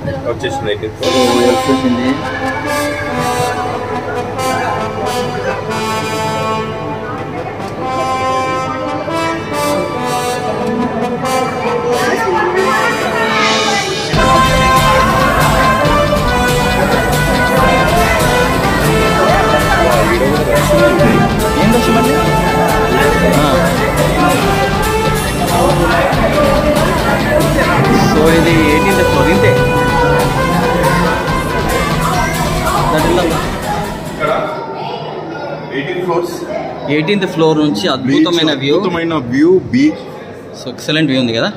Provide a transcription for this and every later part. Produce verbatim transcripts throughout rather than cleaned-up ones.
వచ్చేసింది వచ్చేసింది. ఏం వచ్చిందండి? సో ఇది ఎయిటీన్త్ ఫ్లోర్ ఇంతే. ఎయిటీన్త్ ఫ్లోర్ నుంచి అద్భుతమైన వ్యూ అద్భుతమైన view beach. So excellent view ఉంది కదా.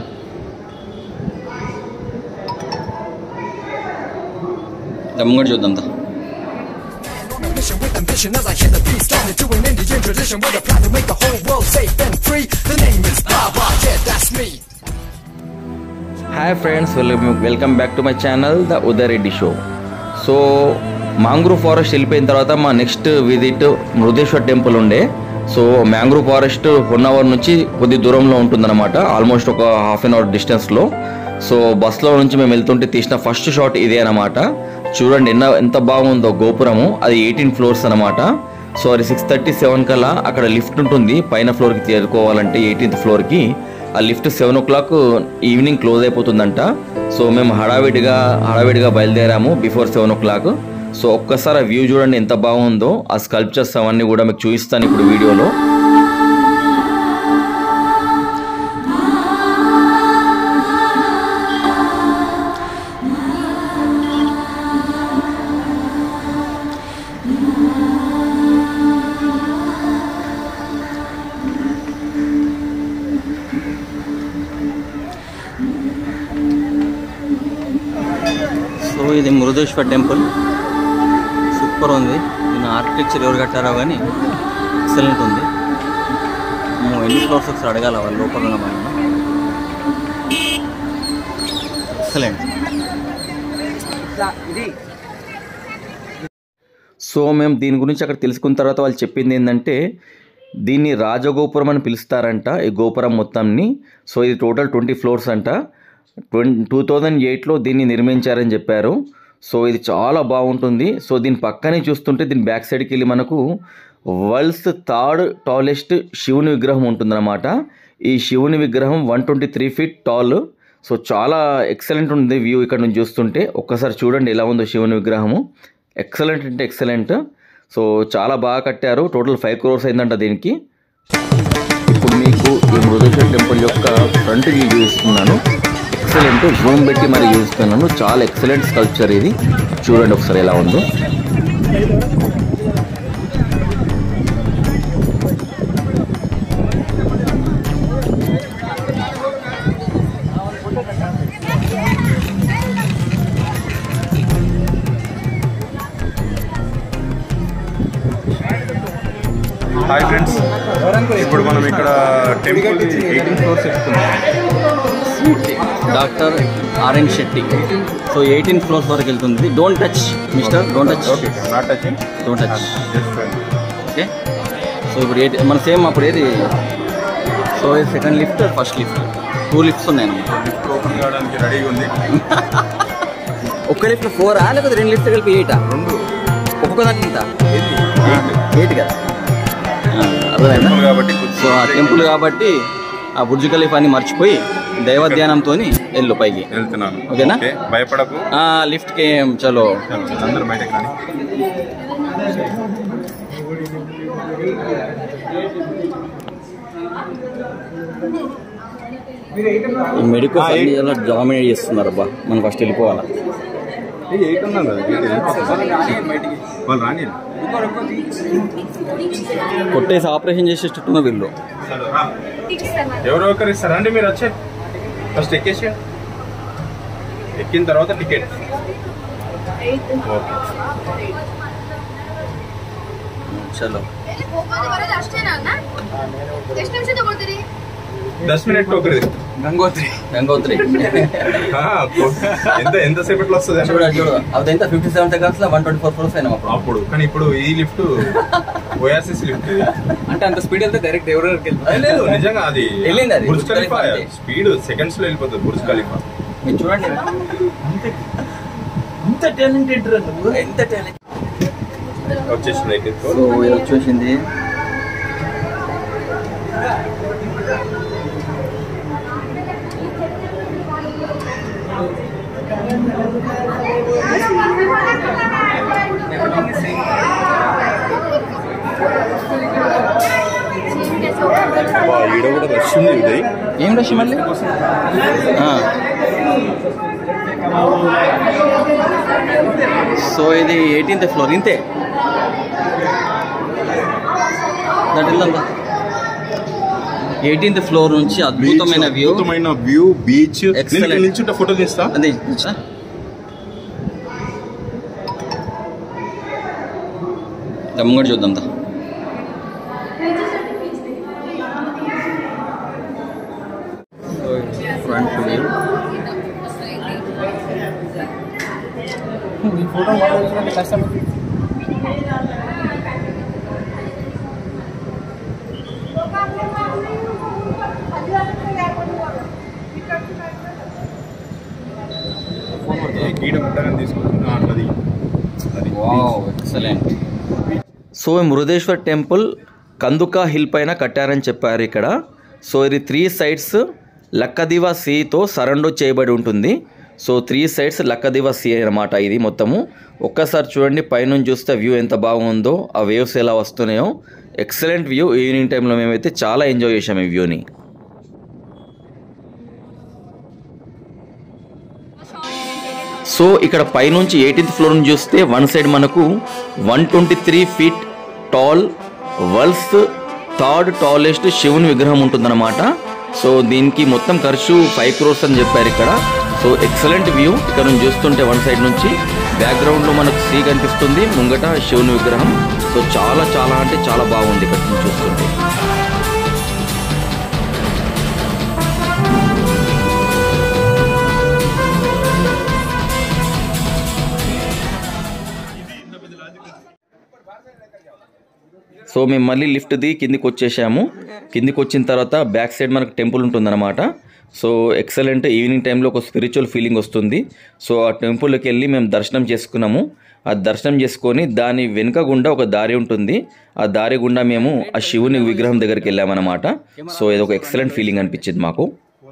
దమ్ముగా చూద్దాం. Hi friends, welcome back to my channel the Uday Reddy show. So mangrove forest వెళ్ళిపోయిన తర్వాత మా నెక్స్ట్ విజిట్ మృదేశ్వర్ టెంపుల్ ఉండే. So mangrove forest one hour నుంచి కొద్ది దూరంలో ఉంటుందన్నమాట, ఆల్మోస్ట్ ఒక హాఫ్ అన్ అవర్ డిస్టెన్స్లో. సో బస్లో నుంచి మేము వెళ్తుంటే తీసిన ఫస్ట్ షాట్ ఇదే అనమాట. చూడండి ఎన్న ఎంత బాగుందో గోపురము. అది ఎయిటీన్ ఫ్లోర్స్ అనమాట. సో అది సిక్స్ థర్టీ సెవెన్ కల్లా అక్కడ లిఫ్ట్ ఉంటుంది పైన ఫ్లోర్కి చేరుకోవాలంటే. ఎయిటీన్త్ ఫ్లోర్కి ఆ lift seven o'clock evening close అయిపోతుందంట. సో మేము హడావిడిగా హడావిడిగా బయలుదేరాము before seven o'clock. So ఒక్కసారి ఆ వ్యూ చూడండి ఎంత బాగుందో. ఆ స్కల్ప్చర్స్ అవన్నీ కూడా మీకు చూపిస్తాను ఇప్పుడు వీడియోలో. సో ఇది మృదేశ్వర్ టెంపుల్, సూపర్ ఉంది. దీని ఆర్కిటెక్చర్ ఎవరు కట్టారో కానీ ఎక్సలెంట్ ఉంది. ఎన్ని ఫ్లోర్స్ ఒకసారి అడగాల వాళ్ళు లోపల ఉన్న వాళ్ళు. ఎక్సలెంట్. సో మేము దీని గురించి అక్కడ తెలుసుకున్న తర్వాత వాళ్ళు చెప్పింది ఏంటంటే దీన్ని రాజగోపురం అని పిలుస్తారంట ఈ గోపురం మొత్తాన్ని. సో ఇది టోటల్ ట్వంటీ ఫ్లోర్స్ అంట. ట్వంటీ టూ థౌజండ్ ఎయిట్లో దీన్ని నిర్మించారని చెప్పారు. సో ఇది చాలా బాగుంటుంది. సో దీని పక్కనే చూస్తుంటే దీని బ్యాక్ సైడ్కి వెళ్ళి మనకు వరల్డ్స్ థర్డ్ టాలెస్ట్ శివుని విగ్రహం ఉంటుందన్నమాట. ఈ శివుని విగ్రహం one twenty three feet tall. So చాలా ఎక్సలెంట్ ఉంది వ్యూ ఇక్కడ నుంచి చూస్తుంటే. ఒక్కసారి చూడండి ఎలా ఉందో శివుని విగ్రహము. ఎక్సలెంట్ అంటే ఎక్సలెంట్. సో చాలా బాగా కట్టారు. టోటల్ ఫైవ్ క్రోర్స్ అయిందంట దీనికి. ఇప్పుడు మీకు ఈ మృదేశ్వర్ టెంపుల్ యొక్క ఫ్రంట్ వ్యూ చూపిస్తున్నాను. ఎక్సలెంట్ జూమ్ పెట్టి మరి చూపిస్తున్నాను. చాలా ఎక్సలెంట్ స్కల్ప్చర్ ఇది. చూడండి ఒకసారి ఎలా ఉందో. హాయ్ ఫ్రెండ్స్, ఇప్పుడు మనం ఇక్కడ టెంపుల్ ఎయిటీన్ ఫ్లోర్స్ ఎక్కుతున్నాం. Doctor R N Shetty. So eighteen floors వరకు వెళ్తుంది. Don't touch mister, don't touch. Okay, not touching, don't touch. Just okay. So ఇప్పుడు ఎయిట్ మన సేమ్ అప్పుడు ఏది. సో ఇది second lift, first lift, two lifts ఉన్నాయి అన్నమాట. లిఫ్ట్ ఓపెన్ కావడానికి రెడీగా ఉంది. ఒక్క లిఫ్ట్ ఫోరా లేకపోతే రెండు లిఫ్ట్ కలిపి ఎయిటా? రెండు ఒక్కొక్క దానికి ఇంత ఎయిట్ ఎయిట్ కదా. అర్థమైందా? కాబట్టి సో ఆ టెంపుల్ కాబట్టి ఆ బుర్జ్ ఖలీఫాని మర్చిపోయి దైవ ధ్యానంతో వెళ్ళు పైకి వెళ్తున్నాను. ఓకేనా? భయపడకు. లిఫ్ట్కి చలో అందరూ బయటకు రాని. మెడికల్ అన్ని డామినేట్ చేస్తున్నారు. అబ్బా మనం ఫస్ట్ వెళ్ళిపోవాలా. కొట్టేసి ఆపరేషన్ చేసేటట్టున్న వీళ్ళు. ఎవరో ఒకరు ఇస్తారా అండి? మీరు వచ్చే ఫస్ట్ ఎక్కేసి ఎక్కిన తర్వాత టికెట్. ఓకే చలో. దస్ మినిట్ టోకరి గంగోత్రి గంగోత్రి ఎంత ఎంతసేపట్లో వస్తుంది? చూడ చూడు అది ఎంత ఫిఫ్టీ సెవెన్ సెకండ్స్ లో వన్ ట్వంటీ ఫోర్ ఫ్లోర్స్ అయినా అప్పుడు. కానీ ఇప్పుడు ఈ లిఫ్ట్ ఓఆర్సిస్ లిఫ్ట్ అంటే అంత స్పీడ్ వెళ్తే డైరెక్ట్ ఎవరు లేదు. నిజంగా అది వెళ్ళింది. అది బుర్జ్ ఖలీఫా స్పీడ్ సెకండ్స్ లో వెళ్ళిపోతుంది. బుర్జ్ ఖలీఫా మీరు చూడండి ఎంత టాలెంటెడ్ నువ్వు, ఎంత టాలెంట్. వచ్చేసింది సో ఇది వచ్చేసింది. ఈడ కూడా రష్ ఉంది. ఇది ఏం రష్ మళ్ళీ? సో ఇది ఎయిటీన్త్ ఫ్లోర్ ఇంతే. ఎయిటీన్త్ ఫ్లోర్ నుంచి అద్భుతమైన వ్యూ, అద్భుతమైన వ్యూ, బీచ్. నిల్చుంటే ఫోటో తీస్తా. అదే ముంగడు చూద్దాం. Front view. ఫోటో కష్టం. So Murudeshwar temple Kanduka hill పైన కట్టారని చెప్పారు ఇక్కడ. సో ఇది త్రీ సైడ్స్ లక్కదివా సీతో సరౌండ్ చేయబడి ఉంటుంది. So three sides Laccadive sea అన్నమాట ఇది మొత్తము. ఒక్కసారి చూడండి పైనుంచి చూస్తే వ్యూ ఎంత బాగుందో, ఆ వేవ్స్ ఎలా వస్తున్నాయో. Excellent view. ఈవినింగ్ టైంలో మేమైతే చాలా ఎంజాయ్ చేసాము ఈ వ్యూని. సో ఇక్కడ పైనుంచి ఎయిటీన్త్ ఫ్లోర్ నుంచి చూస్తే వన్ సైడ్ మనకు one twenty three feet tall world's third tallest శివుని విగ్రహం ఉంటుందన్నమాట. సో దీనికి మొత్తం ఖర్చు ఫైవ్ క్రోర్స్ అని చెప్పారు ఇక్కడ. So excellent view. ఇక్కడ నుంచి చూస్తుంటే వన్ సైడ్ నుంచి బ్యాక్గ్రౌండ్లో మనకు సీ కనిపిస్తుంది, ముంగట శివుని విగ్రహం. సో చాలా చాలా అంటే చాలా బాగుంది ఇక్కడ నుంచి చూస్తుంటే. సో మేము మళ్ళీ లిఫ్ట్ ది కిందికి వచ్చేసాము. కిందికి వచ్చిన తర్వాత బ్యాక్ సైడ్ మనకు టెంపుల్ ఉంటుందన్నమాట. So excellent. ఈవినింగ్ టైంలో ఒక స్పిరిచువల్ ఫీలింగ్ వస్తుంది. సో ఆ టెంపుల్కి వెళ్ళి మేము దర్శనం చేసుకున్నాము. ఆ దర్శనం చేసుకొని దాని వెనుక గుండా ఒక దారి ఉంటుంది. ఆ దారి గుండా మేము ఆ శివుని విగ్రహం దగ్గరికి వెళ్ళామన్నమాట. సో ఇది ఒక ఎక్సలెంట్ ఫీలింగ్ అనిపించింది మాకు.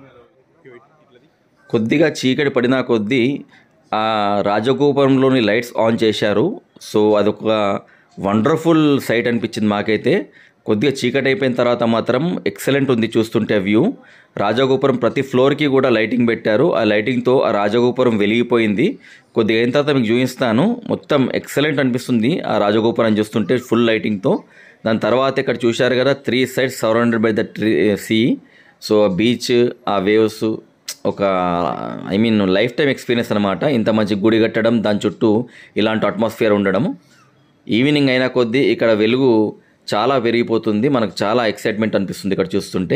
కొద్దిగా చీకటి పడినా కొద్దీ ఆ రాజగోపురంలోని లైట్స్ ఆన్ చేశారు. సో అదొక వండర్ఫుల్ సైట్ అనిపించింది మాకైతే. కొద్దిగా చీకటి అయిపోయిన తర్వాత మాత్రం ఎక్సలెంట్ ఉంది చూస్తుంటే వ్యూ. రాజగోపురం ప్రతి ఫ్లోర్కి కూడా లైటింగ్ పెట్టారు. ఆ లైటింగ్తో ఆ రాజగోపురం వెలిగిపోయింది. కొద్దిగా అయిన తర్వాత మీకు చూపిస్తాను. మొత్తం ఎక్సలెంట్ అనిపిస్తుంది ఆ రాజగోపురం చూస్తుంటే ఫుల్ లైటింగ్తో. దాని తర్వాత ఇక్కడ చూశారు కదా three sides surrounded by the tree sea. So ఆ బీచ్, ఆ వేవ్స్ ఒక I mean lifetime experience అనమాట. ఇంత మంచి గుడి కట్టడం, దాని చుట్టూ ఇలాంటి అట్మాస్ఫియర్ ఉండడం. ఈవినింగ్ అయినా కొద్దీ ఇక్కడ వెలుగు చాలా పెరిగిపోతుంది. మనకు చాలా ఎక్సైట్మెంట్ అనిపిస్తుంది ఇక్కడ చూస్తుంటే.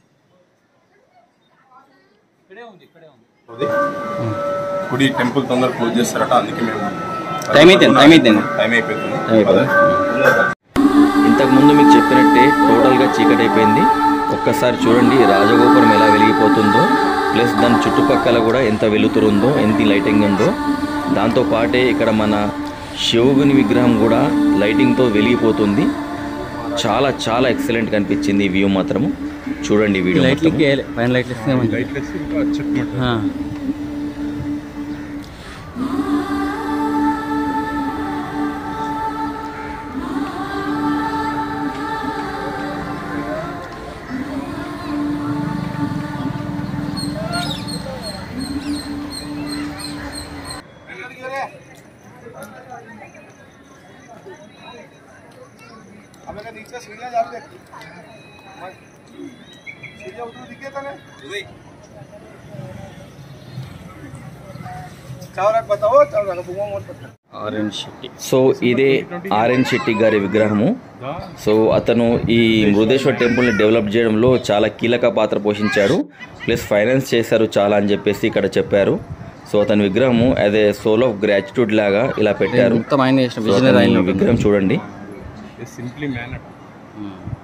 గుడి టెంపుల్ తొందర క్లోజ్ చేస్తారట, అందుకే మేము టైం అయిపోయింది టైం అయిపోయింది టైం అయిపోతుంది ఇంతకుముందు మీకు చెప్పినట్టే టోటల్గా చీకటి అయిపోయింది. ఒక్కసారి చూడండి రాజగోపురం ఎలా వెలిగిపోతుందో, ప్లస్ దాని చుట్టుపక్కల కూడా ఎంత వెలుతురుందో, ఎంత లైటింగ్ ఉందో. దాంతోపాటే ఇక్కడ మన శివుని విగ్రహం కూడా లైటింగ్తో వెలిగిపోతుంది. చాలా చాలా ఎక్సలెంట్గా అనిపించింది ఈ వ్యూ మాత్రము. చూడండి వీడియో. नीचे सीढ़ियां जा रही सीढ़ियां उधर दिखे तो नहीं चावरा बताओ चावरा बुआ मत पता ఆర్ఎన్ శెట్టి. సో ఇదే ఆర్ఎన్ శెట్టి గారి విగ్రహము. సో అతను ఈ మృదేశ్వర్ టెంపుల్ని డెవలప్ చేయడంలో చాలా కీలక పాత్ర పోషించాడు, ప్లస్ ఫైనాన్స్ చేశారు చాలా అని చెప్పేసి ఇక్కడ చెప్పారు. సో అతని విగ్రహము as a soul of gratitude లాగా ఇలా పెట్టారు. విగ్రహం చూడండి. Simply man